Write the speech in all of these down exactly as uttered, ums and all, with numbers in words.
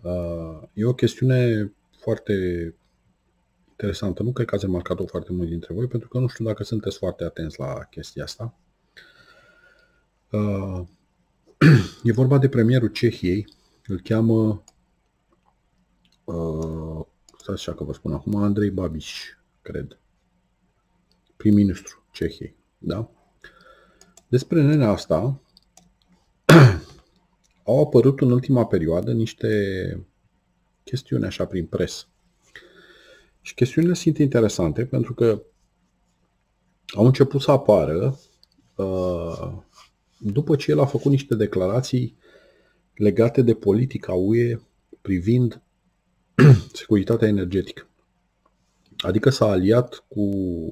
E o chestiune foarte interesantă. Nu cred că ați remarcat-o foarte mult dintre voi, pentru că nu știu dacă sunteți foarte atenți la chestia asta. E vorba de premierul Cehiei. Îl cheamă, stați așa că vă spun acum, Andrei Babiš, cred. Prim-ministru Cehiei. Da? Despre nenea asta au apărut în ultima perioadă niște chestiuni așa prin presă. Și chestiunile sunt interesante pentru că au început să apară după ce el a făcut niște declarații legate de politica U E privind securitatea energetică. Adică s-a aliat cu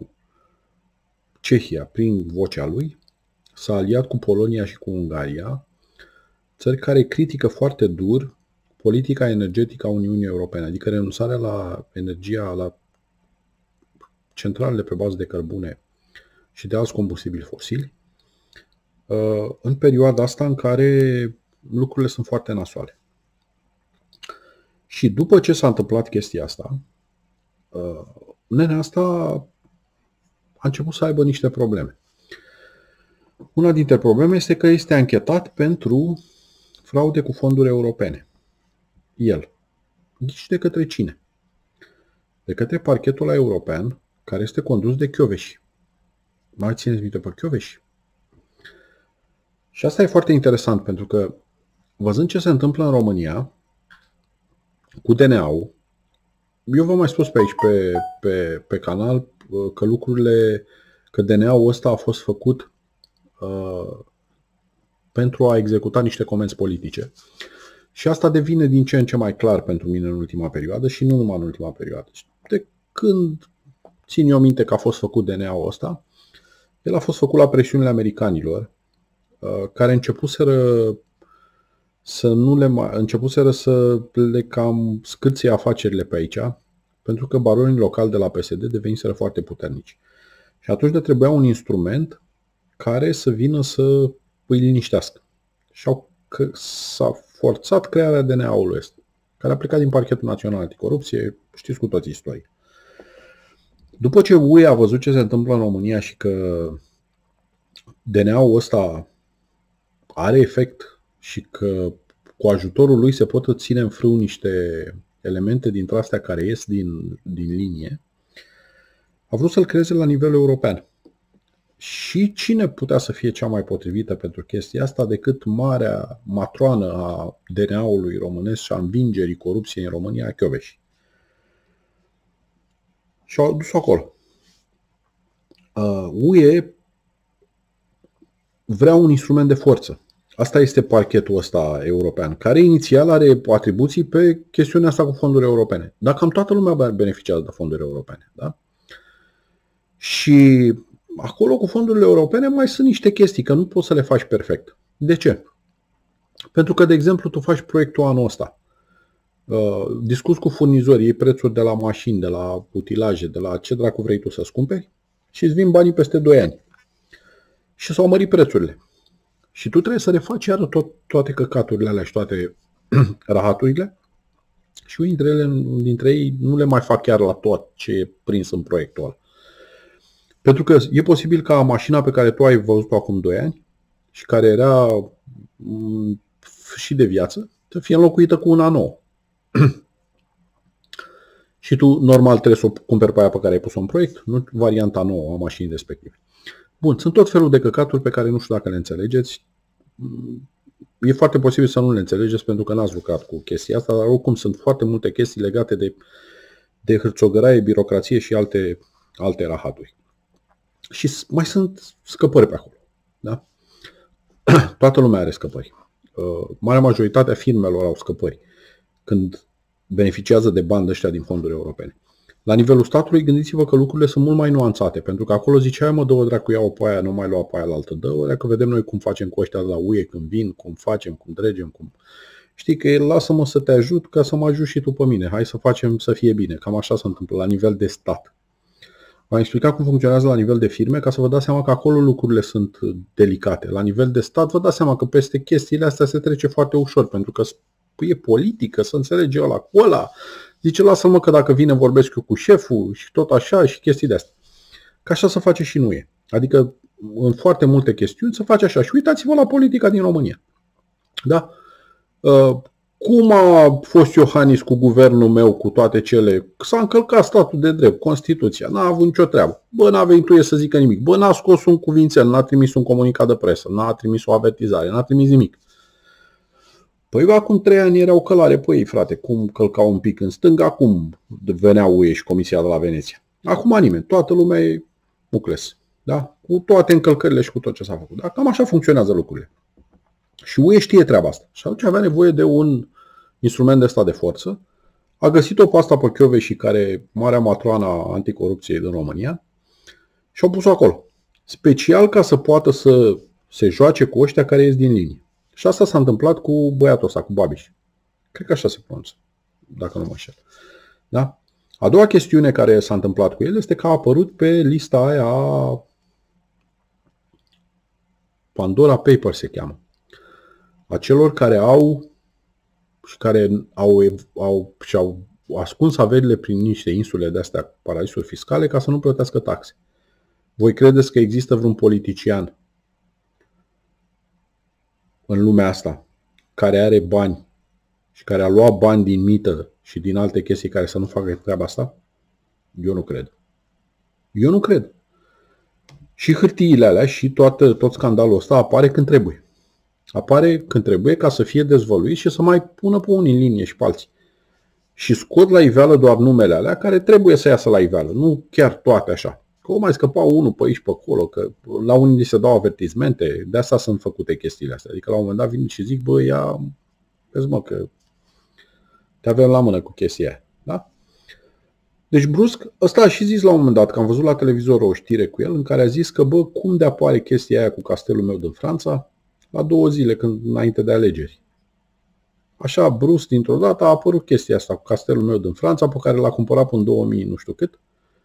Cehia prin vocea lui, s-a aliat cu Polonia și cu Ungaria, țări care critică foarte dur politica energetică a Uniunii Europene, adică renunțarea la energia, la centralele pe bază de cărbune și de alți combustibili fosili, în perioada asta în care lucrurile sunt foarte nasoale. Și după ce s-a întâmplat chestia asta, nenea asta a început să aibă niște probleme. Una dintre probleme este că este anchetat pentru fraude cu fonduri europene. El. Nici de către cine? De către parchetul european, care este condus de Kövesi. Mai țineți minte pe Kövesi? Și asta e foarte interesant, pentru că văzând ce se întâmplă în România cu D N A-ul, eu v-am mai spus pe aici, pe, pe, pe canal, că lucrurile, că D N A-ul ăsta a fost făcut uh, pentru a executa niște comenzi politice. Și asta devine din ce în ce mai clar pentru mine în ultima perioadă și nu numai în ultima perioadă. De când țin eu minte că a fost făcut D N A-ul ăsta, el a fost făcut la presiunile americanilor, care începuseră să nu le mai, începuseră să le cam scârție afacerile pe aici, pentru că baronii locali de la P S D deveniseră foarte puternici. Și atunci le trebuia un instrument care să vină să îi liniștească. Și au, s-a forțat crearea D N A-ului ăsta, care a plecat din Parchetul Național Anticorupție, știți cu toți istoria. După ce U E a văzut ce se întâmplă în România și că D N A-ul ăsta are efect și că cu ajutorul lui se pot ține în frâu niște elemente dintre astea care ies din, din linie, a vrut să-l creeze la nivel european. Și cine putea să fie cea mai potrivită pentru chestia asta decât marea matroană a D N A-ului românesc și a învingerii corupției în România, Kövesi. Și au dus acolo. U E vrea un instrument de forță. Asta este parchetul ăsta european, care inițial are atribuții pe chestiunea asta cu fonduri europene. Dar cam toată lumea beneficiază de fonduri europene. Da? Și acolo cu fondurile europene mai sunt niște chestii, că nu poți să le faci perfect. De ce? Pentru că, de exemplu, tu faci proiectul anul ăsta. Discuți cu furnizorii, iei prețuri de la mașini, de la utilaje, de la ce dracu vrei tu să-ți cumperi și îți vin banii peste doi ani. Și s-au mărit prețurile. Și tu trebuie să refaci iară tot, toate căcaturile alea și toate rahaturile și unii dintre, ele, dintre ei nu le mai fac chiar la tot ce e prins în proiectul ăla. Pentru că e posibil ca mașina pe care tu ai văzut-o acum doi ani și care era și de viață să fie înlocuită cu una nouă. Și tu normal trebuie să o cumperi pe aia pe care ai pus-o în proiect, nu varianta nouă a mașinii respective. Bun, sunt tot felul de căcaturi pe care nu știu dacă le înțelegeți. E foarte posibil să nu le înțelegeți pentru că n-ați lucrat cu chestia asta, dar oricum sunt foarte multe chestii legate de, de hârțogăraie, birocrație și alte, alte rahaturi. Și mai sunt scăpări pe acolo. Da? Toată lumea are scăpări. Marea majoritate a firmelor au scăpări când beneficiază de bani ăștia din fonduri europene. La nivelul statului, gândiți-vă că lucrurile sunt mult mai nuanțate, pentru că acolo zicea, mă, dă-o dracu, ia-o pe aia, nu mai lua pe aia la altă, dă-o, că vedem noi cum facem cu ăștia de la U E când vin, cum facem, cum dregem, cum... Știi că el, lasă-mă să te ajut ca să mă ajut și tu pe mine, hai să facem să fie bine. Cam așa se întâmplă la nivel de stat. V-am explicat cum funcționează la nivel de firme ca să vă dați seama că acolo lucrurile sunt delicate. La nivel de stat vă dați seama că peste chestiile astea se trece foarte ușor, pentru că e politică, să înțelege ăla cu ăla. Zice, lasă-mă că dacă vine vorbesc eu cu șeful și tot așa și chestii de astea. Că așa se face și nu e. Adică în foarte multe chestiuni se face așa. Și uitați-vă la politica din România. Da? Cum a fost Iohannis cu guvernul meu, cu toate cele? S-a încălcat statul de drept, Constituția, n-a avut nicio treabă. Bă, n-a venit tuie să zică nimic. Bă, n-a scos un cuvințel, n-a trimis un comunicat de presă, n-a trimis o avertizare, n-a trimis nimic. Păi acum trei ani erau călare pe ei, frate, cum călcau un pic în stânga, acum veneau U E și Comisia de la Veneția. Acum nimeni, toată lumea e mucles, da? Cu toate încălcările și cu tot ce s-a făcut. Da? Cam așa funcționează lucrurile. Și U E știe treaba asta. Și atunci avea nevoie de un instrument de stat de forță. A găsit-o pe asta pe Kövesi, care marea matroana anticorupției din România, și au pus-o acolo. Special ca să poată să se joace cu ăștia care ies din linie. Și asta s-a întâmplat cu băiatul ăsta, cu Babiș. Cred că așa se pronunță, dacă nu mă înșel. Da? A doua chestiune care s-a întâmplat cu el este că a apărut pe lista aia Pandora Papers se cheamă. A celor care au și care au, au, și-au ascuns averile prin niște insule de-astea, paradisuri fiscale, ca să nu plătească taxe. Voi credeți că există vreun politician în lumea asta care are bani și care a luat bani din mită și din alte chestii care să nu facă treaba asta? Eu nu cred. Eu nu cred. Și hârtiile alea și toată, tot scandalul ăsta apare când trebuie. Apare când trebuie ca să fie dezvăluit și să mai pună pe unii în linie și pe alții. Și scot la iveală doar numele alea care trebuie să iasă la iveală, nu chiar toate așa. Că o mai scăpa unul pe aici pe acolo, că la unii se dau avertizmente, de asta sunt făcute chestiile astea. Adică la un moment dat vin și zic, bă, ia, vezi mă că te avem la mână cu chestia aia. Da? Deci brusc, ăsta a și zis la un moment dat, că am văzut la televizor o știre cu el, în care a zis că, bă, cum de apare chestia aia cu castelul meu din Franța, la două zile când, înainte de alegeri. Așa, brusc, dintr-o dată a apărut chestia asta cu castelul meu din Franța, pe care l-a cumpărat până în două mii, nu știu cât.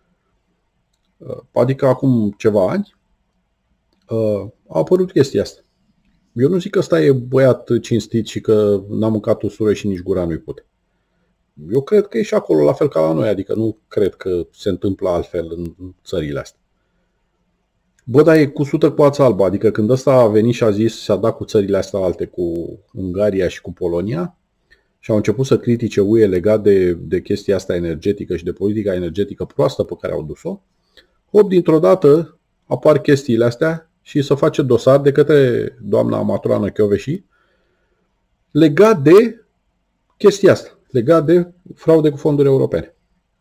Adică acum ceva ani a apărut chestia asta. Eu nu zic că ăsta e băiat cinstit și că n-a mâncat usură și nici gura nu-i pute. Eu cred că e și acolo la fel ca la noi, adică nu cred că se întâmplă altfel în țările astea. Bă, dar e cu sută cu ața albă, adică când ăsta a venit și a zis, s-a dat cu țările astea alte, cu Ungaria și cu Polonia, și au început să critique U E legat de, de chestia asta energetică și de politica energetică proastă pe care au dus-o, hop, dintr-o dată apar chestiile astea și se face dosar de către doamna matroană Kövesi legat de chestia asta, legat de fraude cu fonduri europene.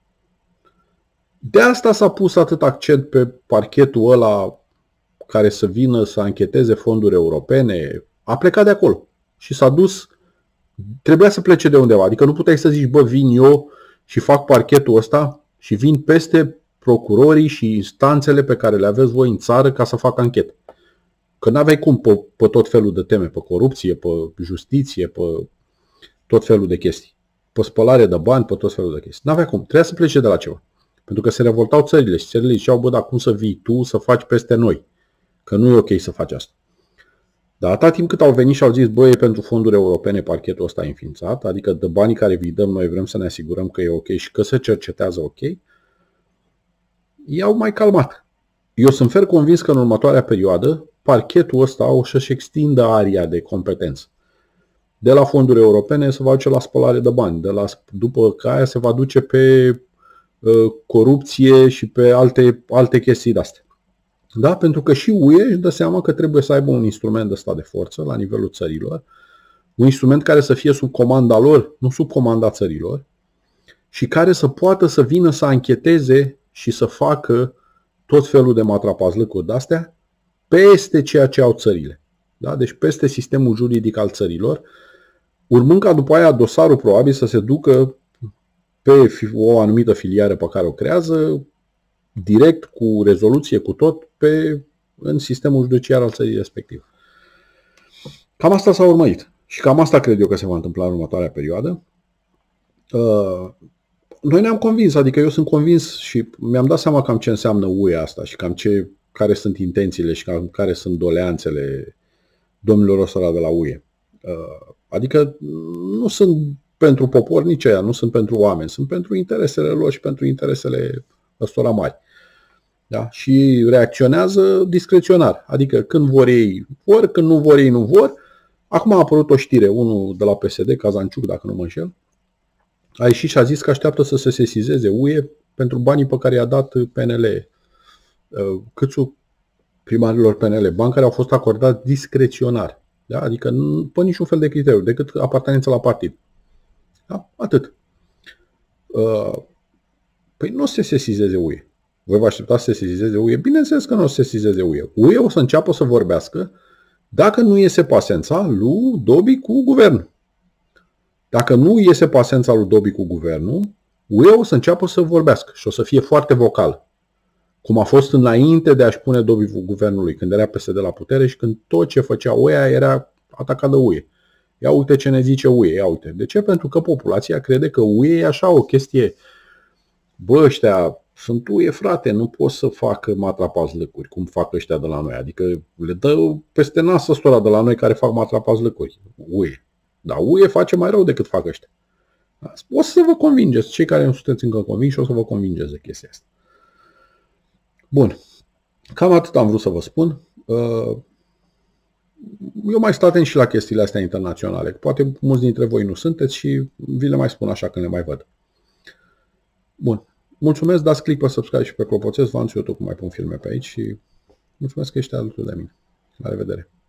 De asta s-a pus atât accent pe parchetul ăla care să vină să ancheteze fonduri europene. A plecat de acolo și s-a dus, trebuia să plece de undeva. Adică nu puteai să zici, bă, vin eu și fac parchetul ăsta și vin peste procurorii și instanțele pe care le aveți voi în țară ca să facă anchetă. Că n-aveai cum pe, pe tot felul de teme, pe corupție, pe justiție, pe tot felul de chestii. Pe spălare de bani, pe tot felul de chestii. N-avea cum, trebuia să plece de la ceva. Pentru că se revoltau țările și țările ziceau, bă, dar cum să vii tu să faci peste noi? Că nu e ok să faci asta. Dar atâta timp cât au venit și au zis, bă, e pentru fonduri europene parchetul ăsta înființat, adică de banii care vi dăm noi vrem să ne asigurăm că e ok și că se cercetează ok, i-au mai calmat. Eu sunt fer convins că în următoarea perioadă parchetul ăsta o să-și extindă aria de competență. De la fonduri europene se va duce la spălare de bani, de la, după că aia se va duce pe uh, corupție și pe alte, alte chestii de-astea. Da? Pentru că și U E își dă seama că trebuie să aibă un instrument de stat de forță la nivelul țărilor, un instrument care să fie sub comanda lor, nu sub comanda țărilor, și care să poată să vină să ancheteze și să facă tot felul de matrapazlăcuri de-astea peste ceea ce au țările. Da? Deci peste sistemul juridic al țărilor, urmând ca după aia dosarul probabil să se ducă pe o anumită filiară pe care o creează, direct, cu rezoluție, cu tot, pe, în sistemul judiciar al țării respective. Cam asta s-a urmărit. Și cam asta cred eu că se va întâmpla în următoarea perioadă. Noi ne-am convins, adică eu sunt convins și mi-am dat seama cam ce înseamnă U E asta și cam ce, care sunt intențiile și cam care sunt doleanțele domnilor ăstora de la U E. Adică nu sunt pentru popor nici aia, nu sunt pentru oameni, sunt pentru interesele lor și pentru interesele ăstora mari. Da? Și reacționează discreționar. Adică când vor ei vor, când nu vor ei nu vor. Acum a apărut o știre, unul de la P S D, Cazanciuc, dacă nu mă înșel, a ieșit și a zis că așteaptă să se sesizeze U E pentru banii pe care i-a dat P N L, câțul primarilor P N L, bani care au fost acordați discreționar. Da? Adică pe niciun fel de criteriu, decât apartenența la partid. Da? Atât. Păi nu o să se sesizeze U E. Voi vă așteptați să se sesizeze U E? Bineînțeles că nu o să se sesizeze U E. U E o să înceapă să vorbească dacă nu iese pasența lui Dobi cu guvernul. Dacă nu iese pasența lui Dobi cu guvernul, U E o să înceapă să vorbească și o să fie foarte vocal. Cum a fost înainte de a-și pune Dobi cu guvernului, când era P S D la putere și când tot ce făcea U E era atacat de U E. Ia uite ce ne zice U E, ia uite. De ce? Pentru că populația crede că U E e așa o chestie. Bă, ăștia sunt U E, frate, nu pot să facă matrapazlăcuri, cum fac ăștia de la noi. Adică le dă peste nas ăstora de la noi care fac matrapazlăcuri. U E. Dar U E face mai rău decât fac ăștia. O să vă convingeți. Cei care nu sunteți încă convinși o să vă convingeți de chestia asta. Bun. Cam atât am vrut să vă spun. Eu mai stau atent și la chestiile astea internaționale. Poate mulți dintre voi nu sunteți și vi le mai spun așa când le mai văd. Bun. Mulțumesc, dați click pe subscribe și pe clopoțel, vă anunț eu tot cum mai pun filme pe aici și mulțumesc că ești alături de mine. La revedere!